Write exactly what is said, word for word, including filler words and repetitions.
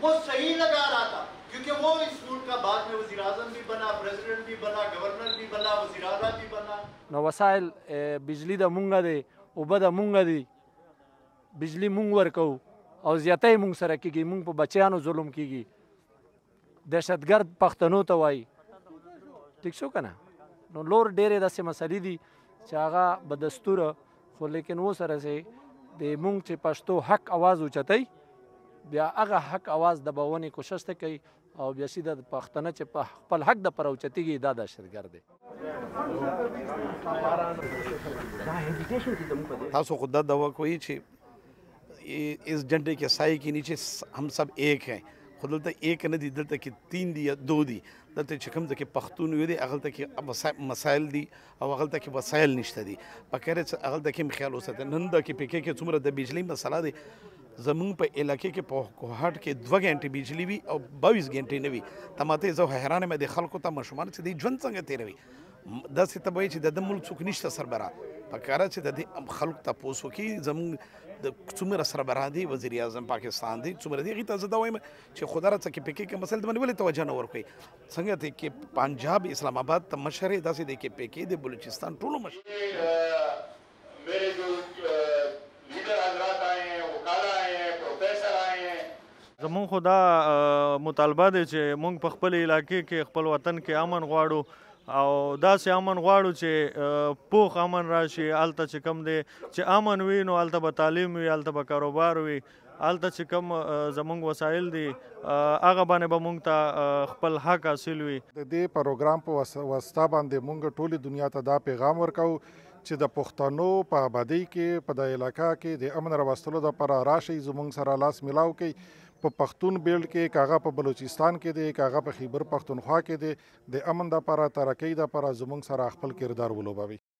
वो सही लगा रहा था, क्योंकि वो इस मुल्क का बाद में वज़ीर आज़म भी बना, प्रेसिडेंट भी बना, गवर्नर भी बना, वज़ीर आला भी बना. نو وسایل بجلی د مونږه دی، اوبه د مونږه دی، بجلی مونږ ورکو او زیاتی مونږ سره کېږي، مونږ په بچیانو ظلم کېږي. دهشتګرد پښتنو ته وایي. ټیک شو که نه؟ نو لور ډېرې داسې مسلې دي چې هغه بدستوره، خو لیکن اوسره چې د مونږ چې پښتو حق اواز اوچتوي، بیا هغه حق اواز دباونې کوشش ته کوي او بیا سیده د پښتانه چې په خپل حق دپاره اوچتېږي، دا دهشتګرد دی. تاسو خود دا دعویٰ کوئی چې اس جھنڈے کے سائے کے نیچے ہم سب ایک ہیں. خو دلته ایک نه دي، دلته کې تین دي یا دو دي. دلته چې کوم ځای کې پښتون وي دی، هغلته کې مسایل دي او هغلته کې وسایل نشته دي. پکار چې هغلته کې هم خیال وساتئ. نن دا کې پکې کې څومره د بجلي مسله دی، زمونږ په علاقې کې په کوهاټ کې دوه غنټې بجلي وي او باویس غنټې نه وي. ته ماته زه حیران یم د خلکو ته ماشومان چې دوی ژوند څنګه تېروي. داسې ته به وایي چې د ده ملک څوک نشته سربراہ. پکاره چې د دې خلکو تپوس وکړي، زمونږ د څومره سربراہ دی، وزیر اعظم پاکستان دی، څومره دی، هغې ته زه دا وایم چې خدا راڅه کې پکې کې مسایل ته باندې ولې توجه نه ورکوئ. څنګه دی کې پنجاب اسلام آباد ته مشر یې، داسې دی کې پکې د بلوچستان ټولو مشر. زمونږ خو دا مطالبه دی چې مونږ په خپل علاقې کې خپل وطن کې امن غواړو او داسې امن غواړو چې پوخ امن راشي. هلته چې کوم دی چې امن وي، نو هلته به تعلیم وي، هلته به کاروبار وي، هلته چې کوم زمونږ وسایل دي هغه باندې به مونږ ته خپل حق حاصل وي. د دې پروګرام په واسطه باندې مونږ ټولې دنیا ته دا پیغام ورکوو چې د پښتنو په آبادۍ کې په د علاقه کې د امن راوستلو دپاره راشئ، زمونږ سره لاس میلاو کوئ. په پښتون بیلډ کې کاغه په بلوچستان کې دی، کاغه په خیبر پښتونخوا کې دی، د امن دپاره ترقۍ دپاره زمونږ سره خپل کردار ولوبوي.